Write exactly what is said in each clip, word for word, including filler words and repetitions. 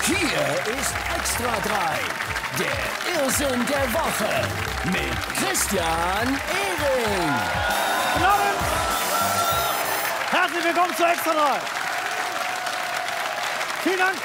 Hier ist Extra drei, der Irrsinn der Woche mit Christian Ehring. Guten Abend. Herzlich willkommen zu Extra drei. Vielen Dank.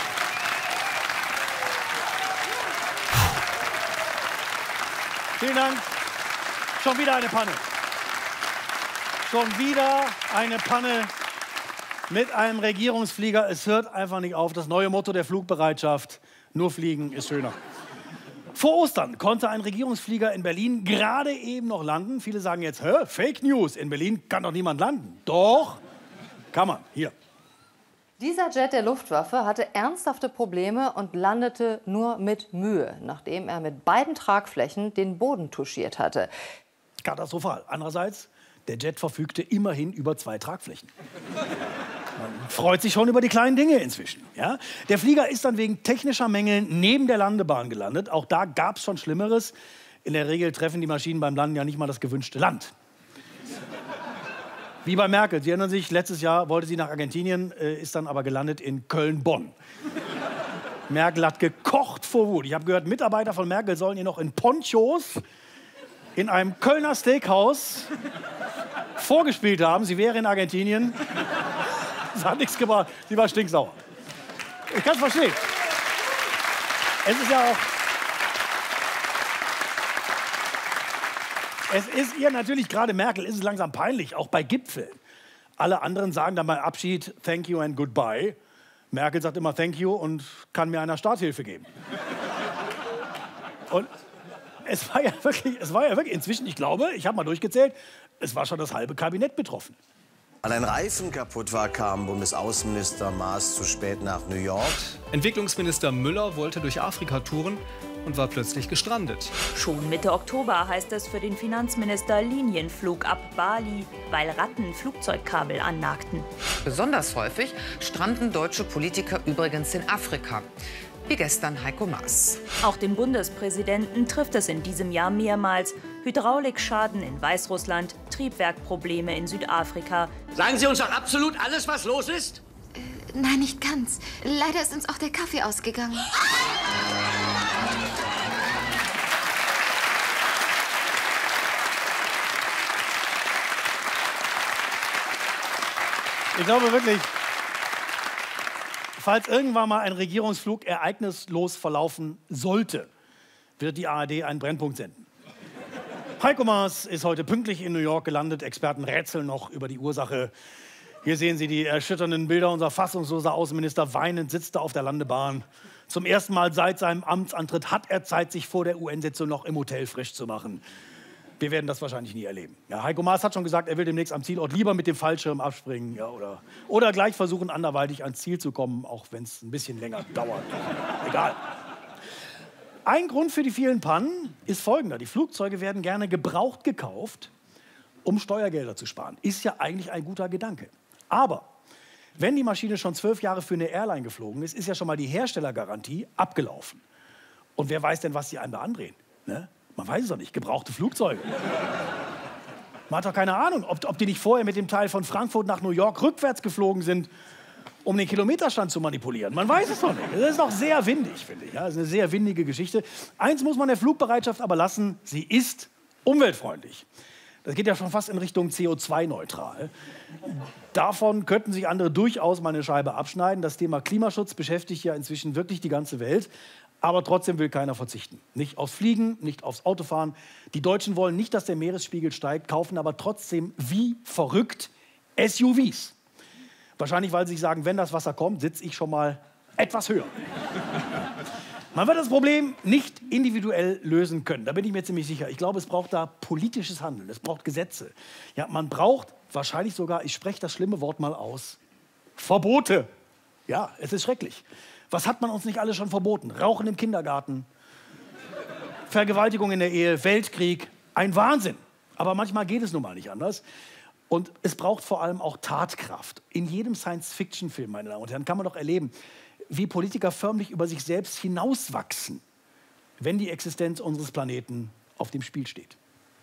Vielen Dank. Schon wieder eine Panne. Schon wieder eine Panne mit einem Regierungsflieger. Es hört einfach nicht auf. Das neue Motto der Flugbereitschaft: nur fliegen ist schöner. Vor Ostern konnte ein Regierungsflieger in Berlin gerade eben noch landen. Viele sagen jetzt, hä, Fake News, in Berlin kann doch niemand landen. Doch, kann man, hier. Dieser Jet der Luftwaffe hatte ernsthafte Probleme und landete nur mit Mühe, nachdem er mit beiden Tragflächen den Boden touchiert hatte. Katastrophal. Andererseits, der Jet verfügte immerhin über zwei Tragflächen. Man freut sich schon über die kleinen Dinge inzwischen. Ja? Der Flieger ist dann wegen technischer Mängel neben der Landebahn gelandet. Auch da gab es schon Schlimmeres. In der Regel treffen die Maschinen beim Landen ja nicht mal das gewünschte Land. Wie bei Merkel. Sie erinnern sich, letztes Jahr wollte sie nach Argentinien, äh, ist dann aber gelandet in Köln-Bonn. Merkel hat gekocht vor Wut. Ich habe gehört, Mitarbeiter von Merkel sollen ihr noch in Ponchos in einem Kölner Steakhouse vorgespielt haben. Sie wäre in Argentinien. Das hat nichts gebracht. Sie war stinksauer. Ich kann es verstehen. Es ist ja auch... Es ist ihr natürlich, gerade Merkel, ist es langsam peinlich, auch bei Gipfeln. Alle anderen sagen dann beim Abschied thank you and goodbye. Merkel sagt immer thank you und kann mir einer Starthilfe geben. Und es war ja wirklich, es war ja wirklich inzwischen, ich glaube, ich habe mal durchgezählt, es war schon das halbe Kabinett betroffen. Weil ein Reifen kaputt war, kam Bundesaußenminister Maas zu spät nach New York. Entwicklungsminister Müller wollte durch Afrika touren und war plötzlich gestrandet. Schon Mitte Oktober heißt es für den Finanzminister Linienflug ab Bali, weil Ratten Flugzeugkabel annagten. Besonders häufig stranden deutsche Politiker übrigens in Afrika. Wie gestern Heiko Maas. Auch den Bundespräsidenten trifft es in diesem Jahr mehrmals. Hydraulikschaden in Weißrussland, Triebwerkprobleme in Südafrika. Sagen Sie uns doch absolut alles, was los ist? Äh, nein, nicht ganz. Leider ist uns auch der Kaffee ausgegangen. Ich glaube wirklich, falls irgendwann mal ein Regierungsflug ereignislos verlaufen sollte, wird die A R D einen Brennpunkt senden. Heiko Maas ist heute pünktlich in New York gelandet. Experten rätseln noch über die Ursache. Hier sehen Sie die erschütternden Bilder. Unser fassungsloser Außenminister weinend sitzt da auf der Landebahn. Zum ersten Mal seit seinem Amtsantritt hat er Zeit, sich vor der U N-Sitzung noch im Hotel frisch zu machen. Wir werden das wahrscheinlich nie erleben. Ja, Heiko Maas hat schon gesagt, er will demnächst am Zielort lieber mit dem Fallschirm abspringen. Ja, oder, oder gleich versuchen, anderweitig ans Ziel zu kommen, auch wenn es ein bisschen länger dauert. Egal. Ein Grund für die vielen Pannen ist folgender. Die Flugzeuge werden gerne gebraucht gekauft, um Steuergelder zu sparen. Ist ja eigentlich ein guter Gedanke. Aber wenn die Maschine schon zwölf Jahre für eine Airline geflogen ist, ist ja schon mal die Herstellergarantie abgelaufen. Und wer weiß denn, was die einem da andrehen? Ne? Man weiß es doch nicht. Gebrauchte Flugzeuge. Man hat doch keine Ahnung, ob, ob die nicht vorher mit dem Teil von Frankfurt nach New York rückwärts geflogen sind, um den Kilometerstand zu manipulieren. Man weiß es doch nicht. Das ist doch sehr windig, finde ich. Ja, das ist eine sehr windige Geschichte. Eins muss man der Flugbereitschaft aber lassen, sie ist umweltfreundlich. Das geht ja schon fast in Richtung C O zwei neutral. Davon könnten sich andere durchaus mal eine Scheibe abschneiden. Das Thema Klimaschutz beschäftigt ja inzwischen wirklich die ganze Welt. Aber trotzdem will keiner verzichten. Nicht aufs Fliegen, nicht aufs Autofahren. Die Deutschen wollen nicht, dass der Meeresspiegel steigt, kaufen aber trotzdem wie verrückt S U Vs. Wahrscheinlich, weil sie sich sagen, wenn das Wasser kommt, sitze ich schon mal etwas höher. Man wird das Problem nicht individuell lösen können. Da bin ich mir ziemlich sicher. Ich glaube, es braucht da politisches Handeln. Es braucht Gesetze. Ja, man braucht wahrscheinlich sogar, ich spreche das schlimme Wort mal aus, Verbote. Ja, es ist schrecklich. Was hat man uns nicht alles schon verboten? Rauchen im Kindergarten, Vergewaltigung in der Ehe, Weltkrieg. Ein Wahnsinn. Aber manchmal geht es nun mal nicht anders. Und es braucht vor allem auch Tatkraft. In jedem Science-Fiction-Film, meine Damen und Herren, kann man doch erleben, wie Politiker förmlich über sich selbst hinauswachsen, wenn die Existenz unseres Planeten auf dem Spiel steht.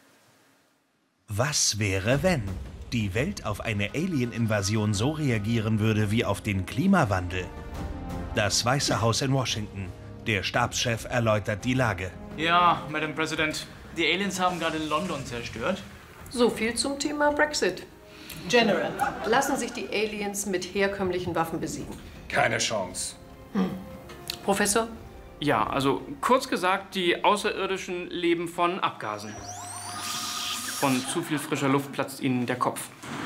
Was wäre, wenn die Welt auf eine Alien-Invasion so reagieren würde wie auf den Klimawandel? Das Weiße Haus in Washington. Der Stabschef erläutert die Lage. Ja, Madam President, die Aliens haben gerade London zerstört. So viel zum Thema Brexit. General, lassen sich die Aliens mit herkömmlichen Waffen besiegen? Keine Chance. Hm. Professor? Ja, also kurz gesagt, die Außerirdischen leben von Abgasen. Von zu viel frischer Luft platzt ihnen der Kopf.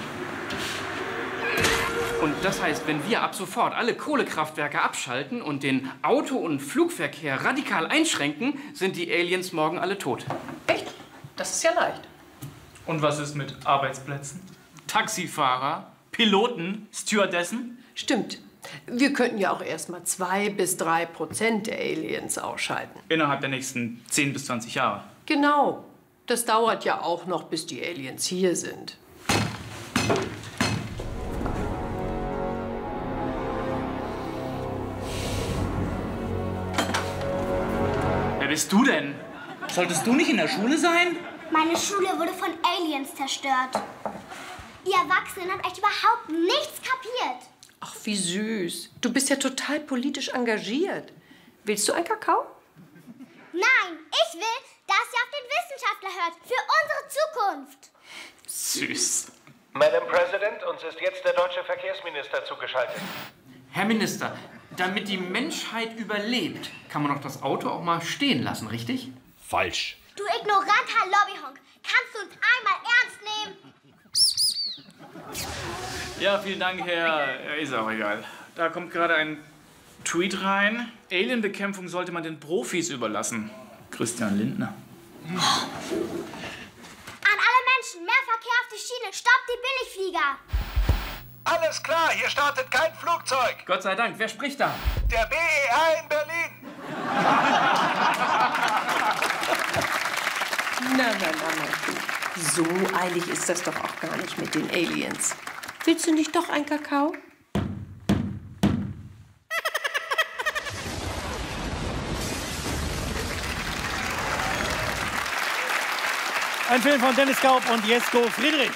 Und das heißt, wenn wir ab sofort alle Kohlekraftwerke abschalten und den Auto- und Flugverkehr radikal einschränken, sind die Aliens morgen alle tot. Echt? Das ist ja leicht. Und was ist mit Arbeitsplätzen? Taxifahrer, Piloten, Stewardessen? Stimmt. Wir könnten ja auch erst mal zwei bis drei Prozent der Aliens ausschalten. Innerhalb der nächsten zehn bis zwanzig Jahre. Genau. Das dauert ja auch noch, bis die Aliens hier sind. Wer bist du denn? Solltest du nicht in der Schule sein? Meine Schule wurde von Aliens zerstört. Ihr Erwachsenen habt echt überhaupt nichts kapiert. Ach, wie süß. Du bist ja total politisch engagiert. Willst du einen Kakao? Nein, ich will, dass ihr auf den Wissenschaftler hört. Für unsere Zukunft. Süß. Madam President, uns ist jetzt der deutsche Verkehrsminister zugeschaltet. Herr Minister, damit die Menschheit überlebt, kann man doch das Auto auch mal stehen lassen, richtig? Falsch. Du ignoranter Lobbyhonk. Kannst du uns einmal ernst nehmen? Ja, vielen Dank, Herr... Ist auch egal. Da kommt gerade ein Tweet rein. Alienbekämpfung sollte man den Profis überlassen. Christian Lindner. An alle Menschen, mehr Verkehr auf die Schiene. Stoppt die Billigflieger. Alles klar, hier startet kein Flugzeug. Gott sei Dank, wer spricht da? Der B E R in Berlin. Na, na, na, na. So eilig ist das doch auch gar nicht mit den Aliens. Willst du nicht doch einen Kakao? Ein Film von Dennis Kaup und Jesko Friedrich.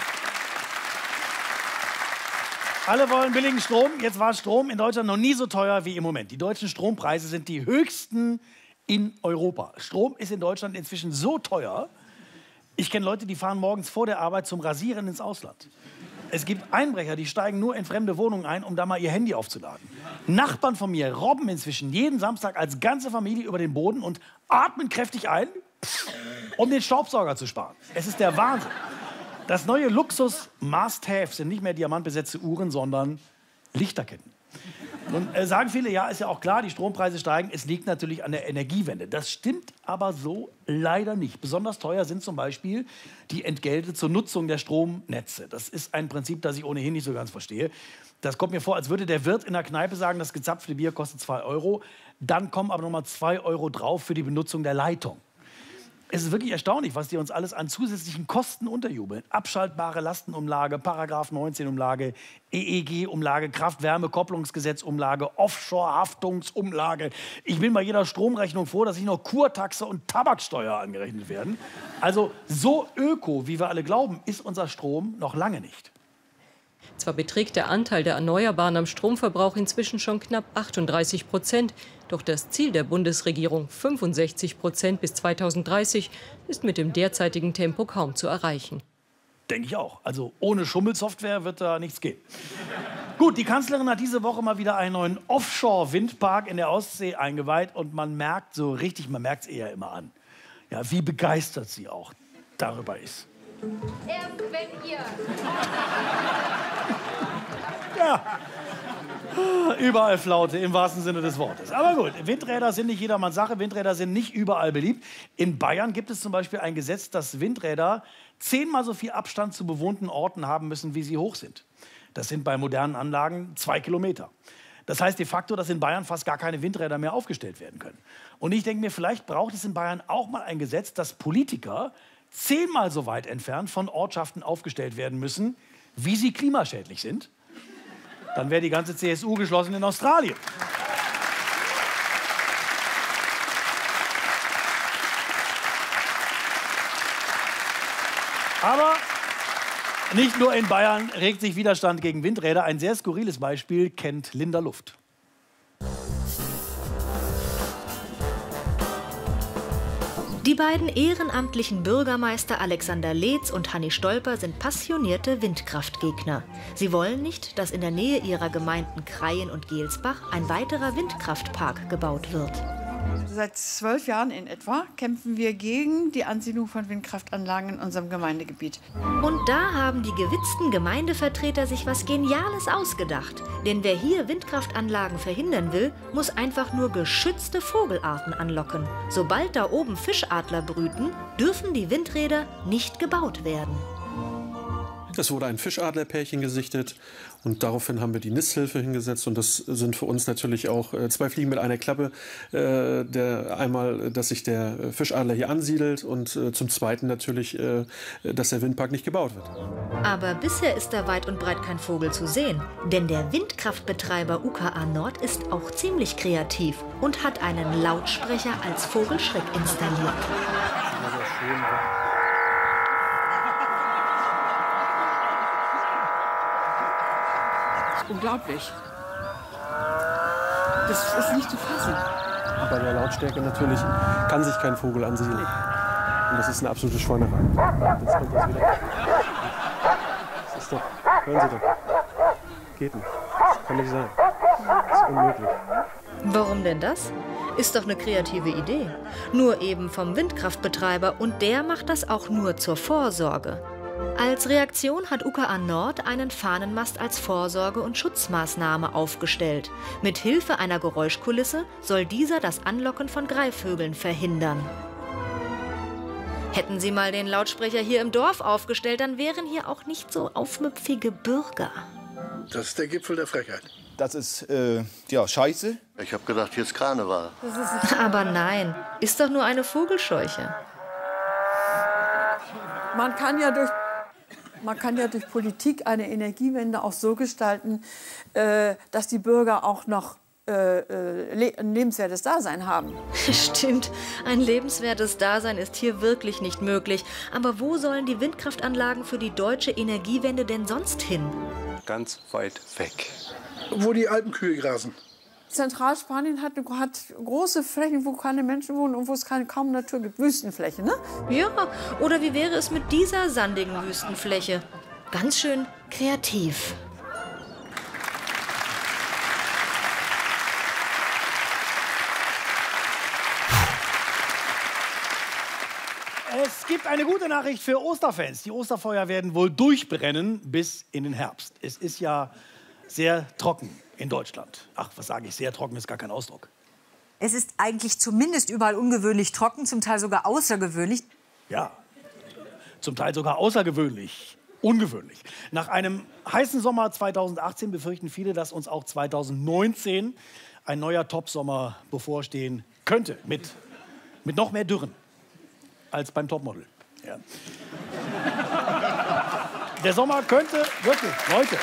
Alle wollen billigen Strom. Jetzt war Strom in Deutschland noch nie so teuer wie im Moment. Die deutschen Strompreise sind die höchsten in Europa. Strom ist in Deutschland inzwischen so teuer. Ich kenne Leute, die fahren morgens vor der Arbeit zum Rasieren ins Ausland. Es gibt Einbrecher, die steigen nur in fremde Wohnungen ein, um da mal ihr Handy aufzuladen. Nachbarn von mir robben inzwischen jeden Samstag als ganze Familie über den Boden und atmen kräftig ein, um den Staubsauger zu sparen. Es ist der Wahnsinn. Das neue Luxus-Must-Have sind nicht mehr diamantbesetzte Uhren, sondern Lichterketten. Nun äh, sagen viele, ja, ist ja auch klar, die Strompreise steigen. Es liegt natürlich an der Energiewende. Das stimmt aber so leider nicht. Besonders teuer sind zum Beispiel die Entgelte zur Nutzung der Stromnetze. Das ist ein Prinzip, das ich ohnehin nicht so ganz verstehe. Das kommt mir vor, als würde der Wirt in der Kneipe sagen, das gezapfte Bier kostet zwei Euro. Dann kommen aber noch mal zwei Euro drauf für die Benutzung der Leitung. Es ist wirklich erstaunlich, was die uns alles an zusätzlichen Kosten unterjubeln. Abschaltbare Lastenumlage, Paragraph neunzehn Umlage, E E G-Umlage, Kraft-Wärme-Kopplungsgesetz-Umlage, Offshore-Haftungsumlage. Ich bin bei jeder Stromrechnung froh, dass nicht noch Kurtaxe und Tabaksteuer angerechnet werden. Also so öko, wie wir alle glauben, ist unser Strom noch lange nicht. Zwar beträgt der Anteil der Erneuerbaren am Stromverbrauch inzwischen schon knapp achtunddreißig Prozent, doch das Ziel der Bundesregierung, fünfundsechzig Prozent bis zweitausenddreißig, ist mit dem derzeitigen Tempo kaum zu erreichen. Denke ich auch. Also ohne Schummelsoftware wird da nichts gehen. Gut, die Kanzlerin hat diese Woche mal wieder einen neuen Offshore-Windpark in der Ostsee eingeweiht und man merkt so richtig, man merkt es eher immer an, ja, wie begeistert sie auch darüber ist. Erst wenn ihr. Ja, überall Flaute, im wahrsten Sinne des Wortes. Aber gut, Windräder sind nicht jedermanns Sache, Windräder sind nicht überall beliebt. In Bayern gibt es zum Beispiel ein Gesetz, dass Windräder zehnmal so viel Abstand zu bewohnten Orten haben müssen, wie sie hoch sind. Das sind bei modernen Anlagen zwei Kilometer. Das heißt de facto, dass in Bayern fast gar keine Windräder mehr aufgestellt werden können. Und ich denke mir, vielleicht braucht es in Bayern auch mal ein Gesetz, dass Politiker zehnmal so weit entfernt von Ortschaften aufgestellt werden müssen, wie sie klimaschädlich sind. Dann wäre die ganze C S U geschlossen in Australien. Aber nicht nur in Bayern regt sich Widerstand gegen Windräder. Ein sehr skurriles Beispiel kennt Linda Luft. Die beiden ehrenamtlichen Bürgermeister Alexander Leetz und Hanni Stolper sind passionierte Windkraftgegner. Sie wollen nicht, dass in der Nähe ihrer Gemeinden Krayen und Gelsbach ein weiterer Windkraftpark gebaut wird. Seit zwölf Jahren in etwa kämpfen wir gegen die Ansiedlung von Windkraftanlagen in unserem Gemeindegebiet. Und da haben die gewitzten Gemeindevertreter sich was Geniales ausgedacht. Denn wer hier Windkraftanlagen verhindern will, muss einfach nur geschützte Vogelarten anlocken. Sobald da oben Fischadler brüten, dürfen die Windräder nicht gebaut werden. Es wurde ein Fischadlerpärchen gesichtet und daraufhin haben wir die Nisthilfe hingesetzt. Und das sind für uns natürlich auch äh, zwei Fliegen mit einer Klappe. Äh, der, einmal, dass sich der Fischadler hier ansiedelt und äh, zum Zweiten natürlich, äh, dass der Windpark nicht gebaut wird. Aber bisher ist da weit und breit kein Vogel zu sehen. Denn der Windkraftbetreiber U K A Nord ist auch ziemlich kreativ und hat einen Lautsprecher als Vogelschreck installiert. Unglaublich. Das ist nicht zu fassen. Bei der Lautstärke natürlich kann sich kein Vogel ansiedeln. Und das ist eine absolute Schweinerei. Jetzt kommt das wieder. Das ist doch, hören Sie doch. Geht nicht. Das kann nicht sein. Das ist unmöglich. Warum denn das? Ist doch eine kreative Idee. Nur eben vom Windkraftbetreiber und der macht das auch nur zur Vorsorge. Als Reaktion hat U K A Nord einen Fahnenmast als Vorsorge- und Schutzmaßnahme aufgestellt. Mit Hilfe einer Geräuschkulisse soll dieser das Anlocken von Greifvögeln verhindern. Hätten Sie mal den Lautsprecher hier im Dorf aufgestellt, dann wären hier auch nicht so aufmüpfige Bürger. Das ist der Gipfel der Frechheit. Das ist, äh, ja, scheiße. Ich habe gedacht, jetzt Karneval. Aber nein, ist doch nur eine Vogelscheuche. Man kann ja durch Man kann ja durch Politik eine Energiewende auch so gestalten, äh, dass die Bürger auch noch äh, le ein lebenswertes Dasein haben. Stimmt, ein lebenswertes Dasein ist hier wirklich nicht möglich. Aber wo sollen die Windkraftanlagen für die deutsche Energiewende denn sonst hin? Ganz weit weg. Wo die Alpenkühe grasen. Zentralspanien hat, hat große Flächen, wo keine Menschen wohnen und wo es keine, kaum Natur gibt. Wüstenflächen, ne? Ja, oder wie wäre es mit dieser sandigen Wüstenfläche? Ganz schön kreativ. Es gibt eine gute Nachricht für Osterfans. Die Osterfeuer werden wohl durchbrennen bis in den Herbst. Es ist ja sehr trocken in Deutschland. Ach, was sage ich, sehr trocken ist gar kein Ausdruck. Es ist eigentlich zumindest überall ungewöhnlich trocken, zum Teil sogar außergewöhnlich. Ja, zum Teil sogar außergewöhnlich, ungewöhnlich. Nach einem heißen Sommer zweitausendachtzehn befürchten viele, dass uns auch zweitausendneunzehn ein neuer Topsommer bevorstehen könnte. Mit, mit noch mehr Dürren als beim Topmodel. Ja. Der Sommer könnte wirklich, Leute,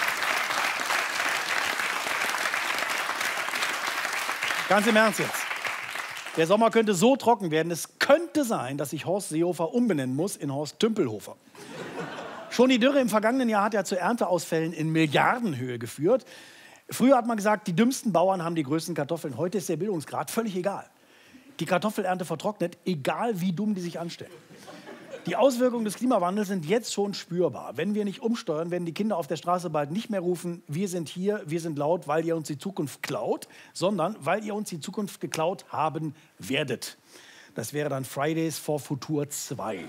ganz im Ernst jetzt. Der Sommer könnte so trocken werden, es könnte sein, dass sich Horst Seehofer umbenennen muss in Horst Tümpelhofer. Schon die Dürre im vergangenen Jahr hat ja zu Ernteausfällen in Milliardenhöhe geführt. Früher hat man gesagt, die dümmsten Bauern haben die größten Kartoffeln. Heute ist der Bildungsgrad völlig egal. Die Kartoffelernte vertrocknet, egal wie dumm die sich anstellen. Die Auswirkungen des Klimawandels sind jetzt schon spürbar. Wenn wir nicht umsteuern, werden die Kinder auf der Straße bald nicht mehr rufen, wir sind hier, wir sind laut, weil ihr uns die Zukunft klaut, sondern weil ihr uns die Zukunft geklaut haben werdet. Das wäre dann Fridays for Future zwei.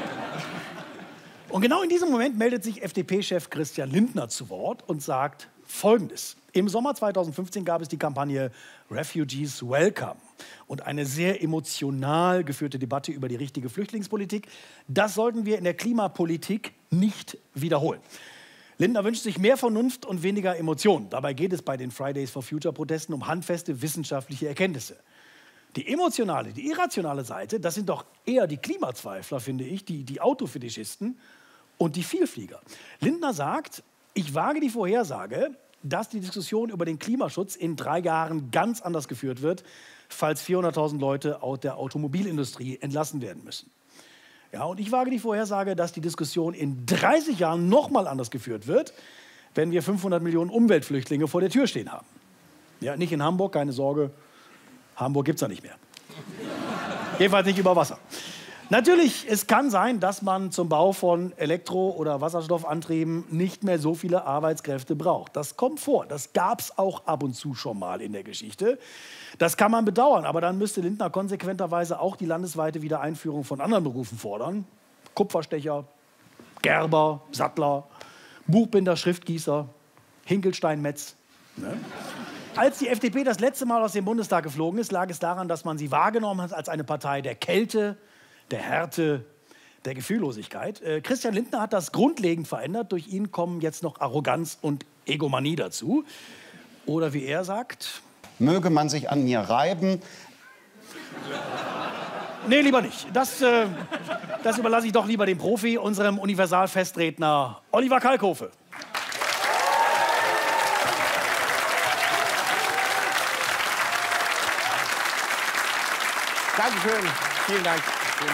Und genau in diesem Moment meldet sich F D P-Chef Christian Lindner zu Wort und sagt Folgendes. Im Sommer zweitausendfünfzehn gab es die Kampagne Refugees Welcome und eine sehr emotional geführte Debatte über die richtige Flüchtlingspolitik. Das sollten wir in der Klimapolitik nicht wiederholen. Lindner wünscht sich mehr Vernunft und weniger Emotionen. Dabei geht es bei den Fridays for Future-Protesten um handfeste wissenschaftliche Erkenntnisse. Die emotionale, die irrationale Seite, das sind doch eher die Klimazweifler, finde ich, die, die Autofetischisten und die Vielflieger. Lindner sagt, ich wage die Vorhersage, dass die Diskussion über den Klimaschutz in drei Jahren ganz anders geführt wird, falls vierhunderttausend Leute aus der Automobilindustrie entlassen werden müssen. Ja, und ich wage die Vorhersage, dass die Diskussion in dreißig Jahren noch mal anders geführt wird, wenn wir fünfhundert Millionen Umweltflüchtlinge vor der Tür stehen haben. Ja, nicht in Hamburg, keine Sorge, Hamburg gibt es ja nicht mehr. Jedenfalls nicht über Wasser. Natürlich, es kann sein, dass man zum Bau von Elektro- oder Wasserstoffantrieben nicht mehr so viele Arbeitskräfte braucht. Das kommt vor. Das gab es auch ab und zu schon mal in der Geschichte. Das kann man bedauern, aber dann müsste Lindner konsequenterweise auch die landesweite Wiedereinführung von anderen Berufen fordern. Kupferstecher, Gerber, Sattler, Buchbinder, Schriftgießer, Hinkelstein-Metz. Ne? Als die F D P das letzte Mal aus dem Bundestag geflogen ist, lag es daran, dass man sie wahrgenommen hat als eine Partei der Kälte, der Härte, der Gefühllosigkeit. Äh, Christian Lindner hat das grundlegend verändert. Durch ihn kommen jetzt noch Arroganz und Egomanie dazu. Oder wie er sagt... Möge man sich an mir reiben. Nee, lieber nicht. Das, äh, das überlasse ich doch lieber dem Profi, unserem Universalfestredner Oliver Kalkofe. Dankeschön. Vielen Dank. Vielen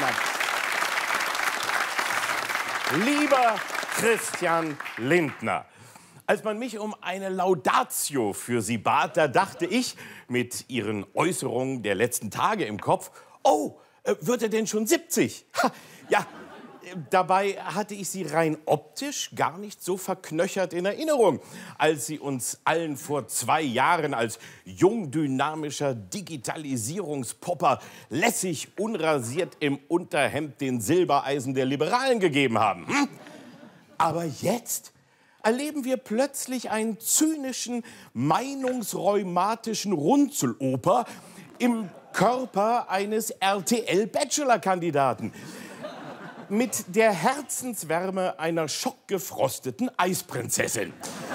Dank. Lieber Christian Lindner, als man mich um eine Laudatio für Sie bat, da dachte ich mit Ihren Äußerungen der letzten Tage im Kopf, oh, äh, wird er denn schon siebzig? Ha, ja, dabei hatte ich Sie rein optisch gar nicht so verknöchert in Erinnerung, als Sie uns allen vor zwei Jahren als jung dynamischer Digitalisierungspopper lässig unrasiert im Unterhemd den Silbereisen der Liberalen gegeben haben. Hm? Aber jetzt erleben wir plötzlich einen zynischen, meinungsrheumatischen Runzeloper im Körper eines R T L-Bachelor-Kandidaten. Mit der Herzenswärme einer schockgefrosteten Eisprinzessin.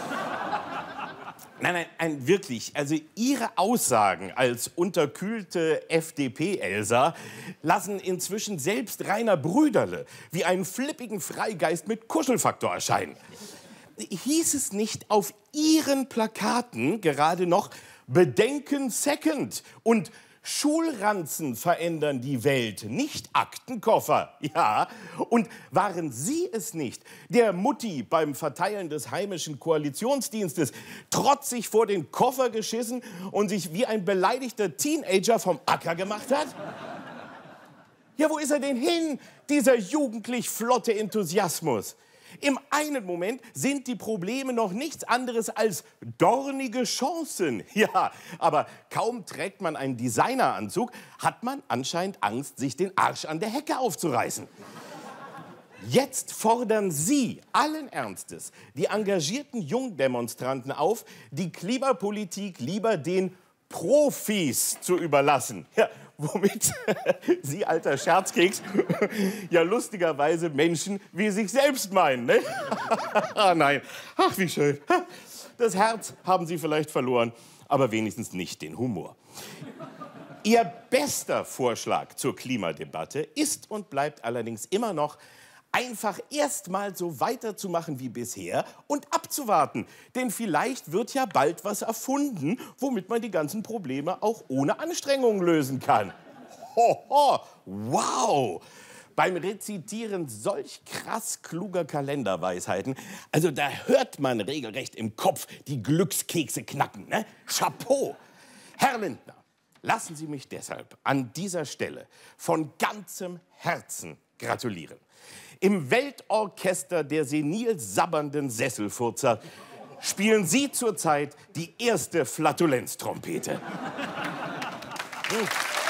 Nein, nein, nein, wirklich. Also Ihre Aussagen als unterkühlte F D P-Elsa lassen inzwischen selbst Rainer Brüderle wie einen flippigen Freigeist mit Kuschelfaktor erscheinen. Hieß es nicht auf Ihren Plakaten gerade noch Bedenken Second und Schulranzen verändern die Welt, nicht Aktenkoffer. Ja, und waren Sie es nicht, der Mutti beim Verteilen des heimischen Koalitionsdienstes trotzig vor den Koffer geschissen und sich wie ein beleidigter Teenager vom Acker gemacht hat? Ja, wo ist er denn hin, dieser jugendlich flotte Enthusiasmus? Im einen Moment sind die Probleme noch nichts anderes als dornige Chancen. Ja, aber kaum trägt man einen Designeranzug, hat man anscheinend Angst, sich den Arsch an der Hecke aufzureißen. Jetzt fordern Sie allen Ernstes die engagierten Jungdemonstranten auf, die Klimapolitik lieber den Profis zu überlassen. Ja, womit Sie, alter Scherzkeks, ja lustigerweise Menschen wie sich selbst meinen. Ne? Ah, nein, ach wie schön. Das Herz haben Sie vielleicht verloren, aber wenigstens nicht den Humor. Ihr bester Vorschlag zur Klimadebatte ist und bleibt allerdings immer noch, einfach erst mal so weiterzumachen wie bisher und abzuwarten. Denn vielleicht wird ja bald was erfunden, womit man die ganzen Probleme auch ohne Anstrengungen lösen kann. Ho, ho, wow! Beim Rezitieren solch krass kluger Kalenderweisheiten, also da hört man regelrecht im Kopf die Glückskekse knacken. Ne? Chapeau! Herr Lindner, lassen Sie mich deshalb an dieser Stelle von ganzem Herzen gratulieren. Im Weltorchester der senil sabbernden Sesselfurzer spielen Sie zurzeit die erste Flatulenztrompete. Hm.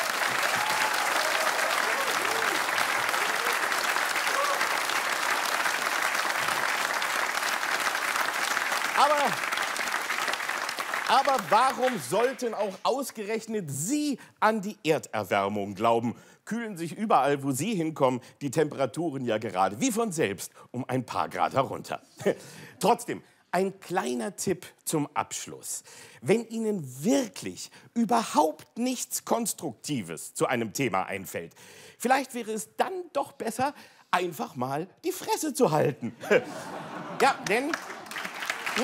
Aber, aber warum sollten auch ausgerechnet Sie an die Erderwärmung glauben? Kühlen sich überall, wo Sie hinkommen, die Temperaturen ja gerade wie von selbst um ein paar Grad herunter. Trotzdem, ein kleiner Tipp zum Abschluss. Wenn Ihnen wirklich überhaupt nichts Konstruktives zu einem Thema einfällt, vielleicht wäre es dann doch besser, einfach mal die Fresse zu halten. Ja, denn... Hm?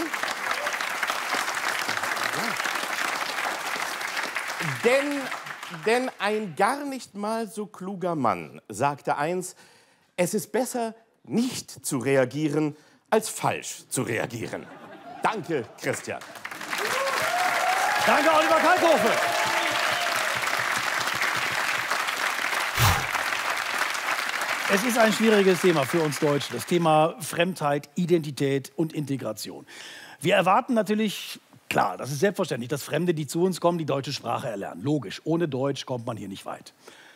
Ja. Denn... Denn ein gar nicht mal so kluger Mann sagte eins, es ist besser, nicht zu reagieren, als falsch zu reagieren. Danke, Christian. Danke, Oliver Kalkofe. Es ist ein schwieriges Thema für uns Deutsche, das Thema Fremdheit, Identität und Integration. Wir erwarten natürlich, klar, das ist selbstverständlich, dass Fremde, die zu uns kommen, die deutsche Sprache erlernen. Logisch, ohne Deutsch kommt man hier nicht weit.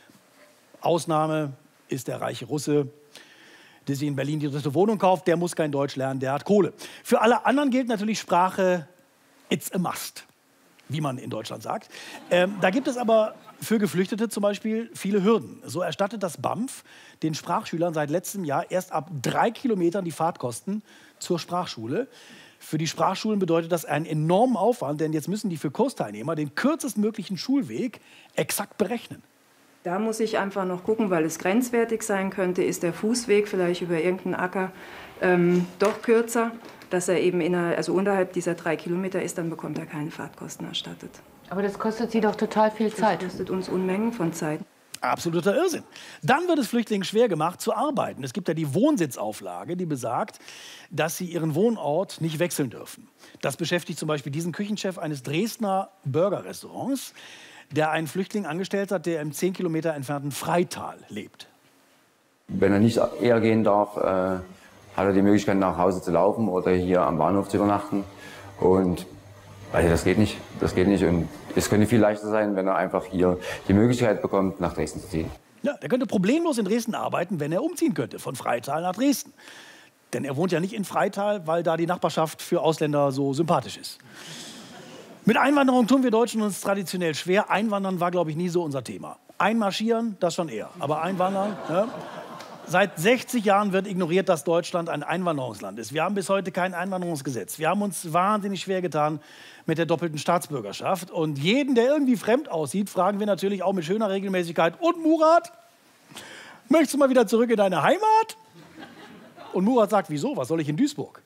Ausnahme ist der reiche Russe, der sich in Berlin die dritte Wohnung kauft, der muss kein Deutsch lernen, der hat Kohle. Für alle anderen gilt natürlich Sprache, it's a must, wie man in Deutschland sagt. Ähm, da gibt es aber für Geflüchtete zum Beispiel viele Hürden. So erstattet das B A M F den Sprachschülern seit letztem Jahr erst ab drei Kilometern die Fahrtkosten zur Sprachschule. Für die Sprachschulen bedeutet das einen enormen Aufwand, denn jetzt müssen die für Kursteilnehmer den kürzestmöglichen Schulweg exakt berechnen. Da muss ich einfach noch gucken, weil es grenzwertig sein könnte, ist der Fußweg vielleicht über irgendeinen Acker ähm, doch kürzer, dass er eben innerhalb, also unterhalb dieser drei Kilometer ist, dann bekommt er keine Fahrtkosten erstattet. Aber das kostet Sie doch total viel Zeit. Das kostet uns Unmengen von Zeit. Absoluter Irrsinn. Dann wird es Flüchtlingen schwer gemacht, zu arbeiten. Es gibt ja die Wohnsitzauflage, die besagt, dass sie ihren Wohnort nicht wechseln dürfen. Das beschäftigt zum Beispiel diesen Küchenchef eines Dresdner Burgerrestaurants, der einen Flüchtling angestellt hat, der im zehn Kilometer entfernten Freital lebt. Wenn er nicht eher gehen darf, äh, hat er die Möglichkeit, nach Hause zu laufen oder hier am Bahnhof zu übernachten. Und also das geht nicht. Das geht nicht. Und es könnte viel leichter sein, wenn er einfach hier die Möglichkeit bekommt, nach Dresden zu ziehen. Ja, der könnte problemlos in Dresden arbeiten, wenn er umziehen könnte, von Freital nach Dresden. Denn er wohnt ja nicht in Freital, weil da die Nachbarschaft für Ausländer so sympathisch ist. Mit Einwanderung tun wir Deutschen uns traditionell schwer. Einwandern war, glaube ich, nie so unser Thema. Einmarschieren, das schon eher. Aber Einwandern, ja. Seit sechzig Jahren wird ignoriert, dass Deutschland ein Einwanderungsland ist. Wir haben bis heute kein Einwanderungsgesetz. Wir haben uns wahnsinnig schwer getan mit der doppelten Staatsbürgerschaft. Und jeden, der irgendwie fremd aussieht, fragen wir natürlich auch mit schöner Regelmäßigkeit: Und Murat, möchtest du mal wieder zurück in deine Heimat? Und Murat sagt: Wieso? Was soll ich in Duisburg?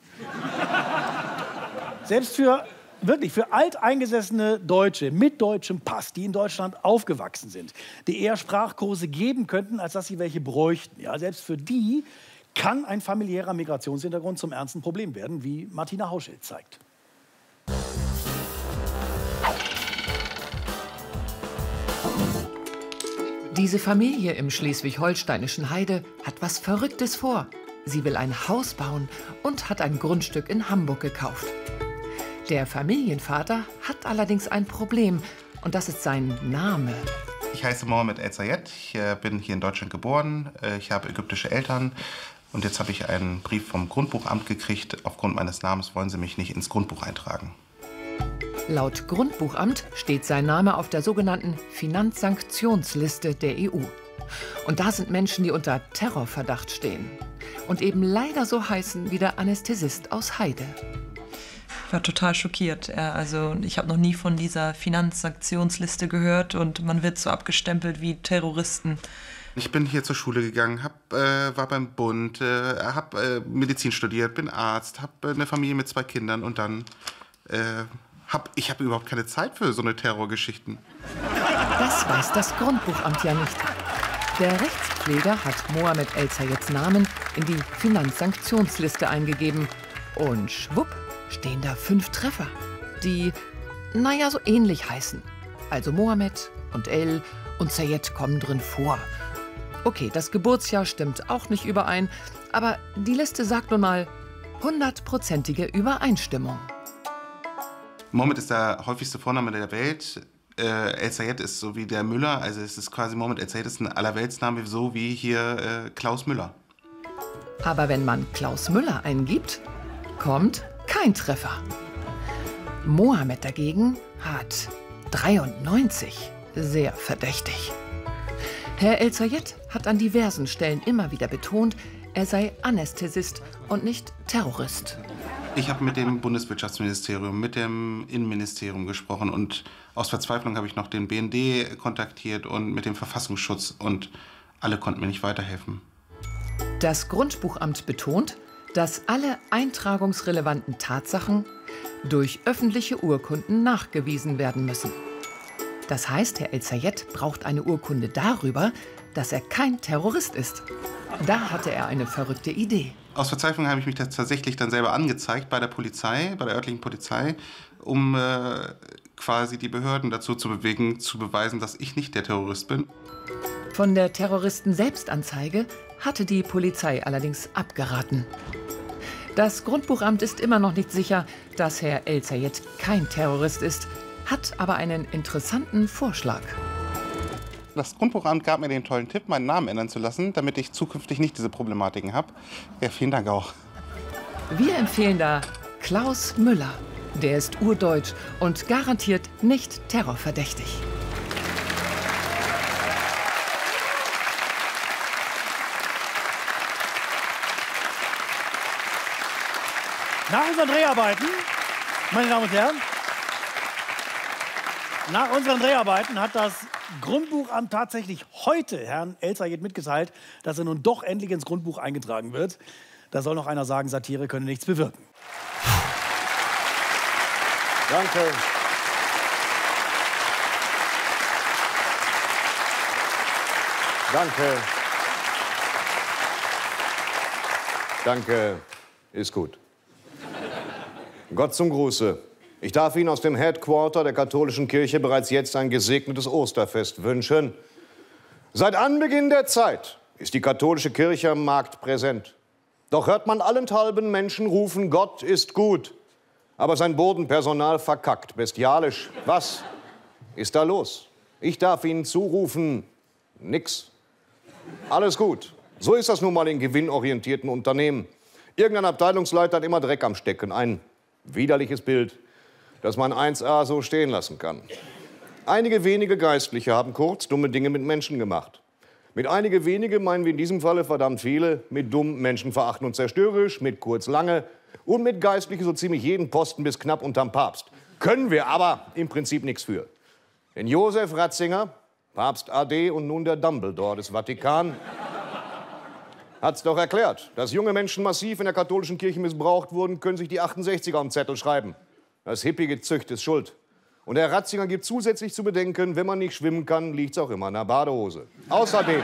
Selbst für Wirklich, für alteingesessene Deutsche mit deutschem Pass, die in Deutschland aufgewachsen sind, die eher Sprachkurse geben könnten, als dass sie welche bräuchten. Ja, selbst für die kann ein familiärer Migrationshintergrund zum ernsten Problem werden, wie Martina Hauschild zeigt. Diese Familie im schleswig-holsteinischen Heide hat was Verrücktes vor. Sie will ein Haus bauen und hat ein Grundstück in Hamburg gekauft. Der Familienvater hat allerdings ein Problem, und das ist sein Name. Ich heiße Mohamed El-Sayed, ich äh, bin hier in Deutschland geboren, äh, ich habe ägyptische Eltern und jetzt habe ich einen Brief vom Grundbuchamt gekriegt. Aufgrund meines Namens wollen sie mich nicht ins Grundbuch eintragen. Laut Grundbuchamt steht sein Name auf der sogenannten Finanzsanktionsliste der E U. Und da sind Menschen, die unter Terrorverdacht stehen und eben leider so heißen wie der Anästhesist aus Heide. Ich war total schockiert. Also ich habe noch nie von dieser Finanzsanktionsliste gehört und man wird so abgestempelt wie Terroristen. Ich bin hier zur Schule gegangen, hab, äh, war beim Bund, äh, habe äh, Medizin studiert, bin Arzt, habe äh, eine Familie mit zwei Kindern und dann äh, habe ich hab überhaupt keine Zeit für so eine Terrorgeschichten. Das weiß das Grundbuchamt ja nicht. Der Rechtspfleger hat Mohamed El-Sayeds Namen in die Finanzsanktionsliste eingegeben und schwupp stehen da fünf Treffer, die, naja, so ähnlich heißen. Also Mohammed und El und Sayed kommen drin vor. Okay, das Geburtsjahr stimmt auch nicht überein, aber die Liste sagt nun mal hundertprozentige Übereinstimmung. Mohammed ist der häufigste Vorname der Welt. Äh, El-Sayed ist so wie der Müller, also es ist quasi Mohammed El-Sayed ist ein Allerweltsname, so wie hier äh, Klaus Müller. Aber wenn man Klaus Müller eingibt, kommt kein Treffer. Mohammed dagegen hat dreiundneunzig. Sehr verdächtig. Herr El-Sayed hat an diversen Stellen immer wieder betont, er sei Anästhesist und nicht Terrorist. Ich habe mit dem Bundeswirtschaftsministerium, mit dem Innenministerium gesprochen und aus Verzweiflung habe ich noch den B N D kontaktiert und mit dem Verfassungsschutz und alle konnten mir nicht weiterhelfen. Das Grundbuchamt betont, dass alle eintragungsrelevanten Tatsachen durch öffentliche Urkunden nachgewiesen werden müssen. Das heißt, Herr El-Sayed braucht eine Urkunde darüber, dass er kein Terrorist ist. Da hatte er eine verrückte Idee. Aus Verzweiflung habe ich mich das tatsächlich dann selber angezeigt bei der Polizei, bei der örtlichen Polizei, um äh, quasi die Behörden dazu zu bewegen, zu beweisen, dass ich nicht der Terrorist bin. Von der Terroristen-Selbstanzeige hatte die Polizei allerdings abgeraten. Das Grundbuchamt ist immer noch nicht sicher, dass Herr El-Sayed kein Terrorist ist, hat aber einen interessanten Vorschlag. Das Grundbuchamt gab mir den tollen Tipp, meinen Namen ändern zu lassen, damit ich zukünftig nicht diese Problematiken habe. Ja, vielen Dank auch. Wir empfehlen da Klaus Müller. Der ist urdeutsch und garantiert nicht terrorverdächtig. Nach unseren Dreharbeiten, meine Damen und Herren, nach unseren Dreharbeiten hat das Grundbuchamt tatsächlich heute Herrn El-Sayed mitgeteilt, dass er nun doch endlich ins Grundbuch eingetragen wird. Da soll noch einer sagen, Satire könne nichts bewirken. Danke. Danke. Danke, ist gut. Gott zum Gruße. Ich darf Ihnen aus dem Headquarter der katholischen Kirche bereits jetzt ein gesegnetes Osterfest wünschen. Seit Anbeginn der Zeit ist die katholische Kirche am Markt präsent. Doch hört man allenthalben Menschen rufen, Gott ist gut. Aber sein Bodenpersonal verkackt, bestialisch. Was ist da los? Ich darf Ihnen zurufen, nix. Alles gut. So ist das nun mal in gewinnorientierten Unternehmen. Irgendein Abteilungsleiter hat immer Dreck am Stecken. Ein widerliches Bild, das man eins a so stehen lassen kann. Einige wenige Geistliche haben kurz dumme Dinge mit Menschen gemacht. Mit einige wenige meinen wir in diesem Falle verdammt viele, mit dumm, menschenverachtend und zerstörerisch, mit kurz lange und mit Geistliche so ziemlich jeden Posten bis knapp unterm Papst. Können wir aber im Prinzip nichts für. Denn Josef Ratzinger, Papst A D und nun der Dumbledore des Vatikan, hat's doch erklärt, dass junge Menschen massiv in der katholischen Kirche missbraucht wurden, können sich die achtundsechziger am Zettel schreiben. Das Hippie-Gezücht ist schuld. Und Herr Ratzinger gibt zusätzlich zu bedenken, wenn man nicht schwimmen kann, liegt's auch immer in der Badehose. Außerdem,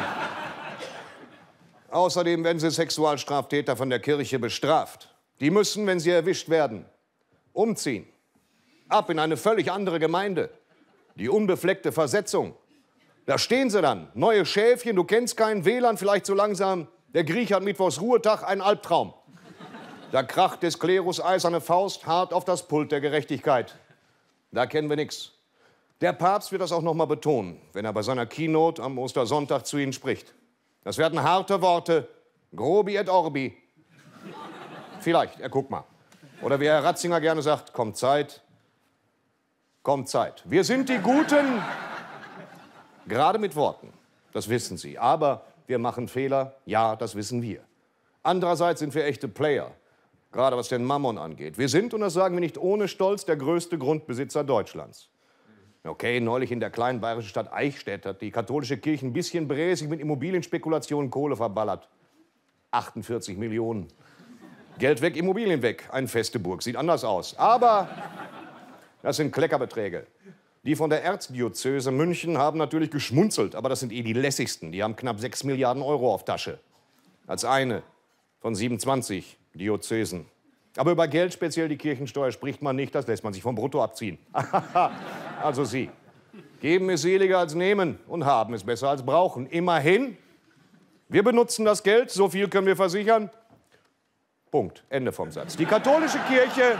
außerdem werden sie Sexualstraftäter von der Kirche bestraft. Die müssen, wenn sie erwischt werden, umziehen. Ab in eine völlig andere Gemeinde. Die unbefleckte Versetzung. Da stehen sie dann, neue Schäfchen, du kennst keinen W L A N, vielleicht so langsam. Der Griech hat Mittwochs Ruhetag, ein Albtraum. Da kracht des Klerus eiserne Faust hart auf das Pult der Gerechtigkeit. Da kennen wir nichts. Der Papst wird das auch noch mal betonen, wenn er bei seiner Keynote am Ostersonntag zu Ihnen spricht. Das werden harte Worte, grobi et orbi. Vielleicht, er guckt mal. Oder wie Herr Ratzinger gerne sagt, kommt Zeit, kommt Zeit. Wir sind die Guten, gerade mit Worten, das wissen Sie. Aber wir machen Fehler, ja, das wissen wir. Andererseits sind wir echte Player, gerade was den Mammon angeht. Wir sind, und das sagen wir nicht ohne Stolz, der größte Grundbesitzer Deutschlands. Okay, neulich in der kleinen bayerischen Stadt Eichstätt hat die katholische Kirche ein bisschen bräsig mit Immobilienspekulationen Kohle verballert. achtundvierzig Millionen. Geld weg, Immobilien weg. Eine feste Burg, sieht anders aus. Aber das sind Kleckerbeträge. Die von der Erzdiözese München haben natürlich geschmunzelt, aber das sind eh die lässigsten. Die haben knapp sechs Milliarden Euro auf Tasche. Als eine von siebenundzwanzig Diözesen. Aber über Geld, speziell die Kirchensteuer, spricht man nicht, das lässt man sich vom Brutto abziehen. Also Sie. Geben ist seliger als nehmen und haben ist besser als brauchen. Immerhin, wir benutzen das Geld, so viel können wir versichern. Punkt, Ende vom Satz. Die katholische Kirche...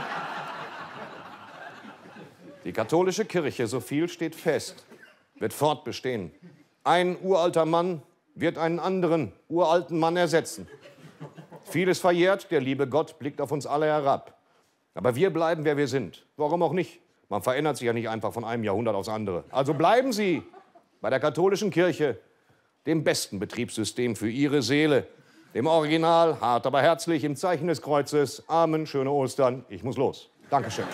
Die katholische Kirche, so viel steht fest, wird fortbestehen. Ein uralter Mann wird einen anderen uralten Mann ersetzen. Vieles verjährt, der liebe Gott blickt auf uns alle herab. Aber wir bleiben, wer wir sind. Warum auch nicht? Man verändert sich ja nicht einfach von einem Jahrhundert aufs andere. Also bleiben Sie bei der katholischen Kirche, dem besten Betriebssystem für Ihre Seele. Dem Original, hart aber herzlich, im Zeichen des Kreuzes. Amen, schöne Ostern, ich muss los. Dankeschön.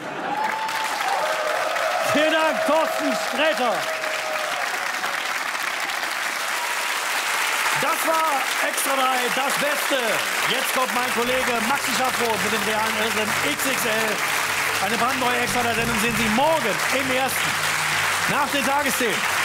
Vielen Dank, Thorsten Sträter. Das war Extra drei, das Beste. Jetzt kommt mein Kollege Maxi Schaffroth mit dem realen Irrsinn X X L. Eine brandneue Extra drei Sendung sehen Sie morgen im Ersten. Nach den Tagesthemen.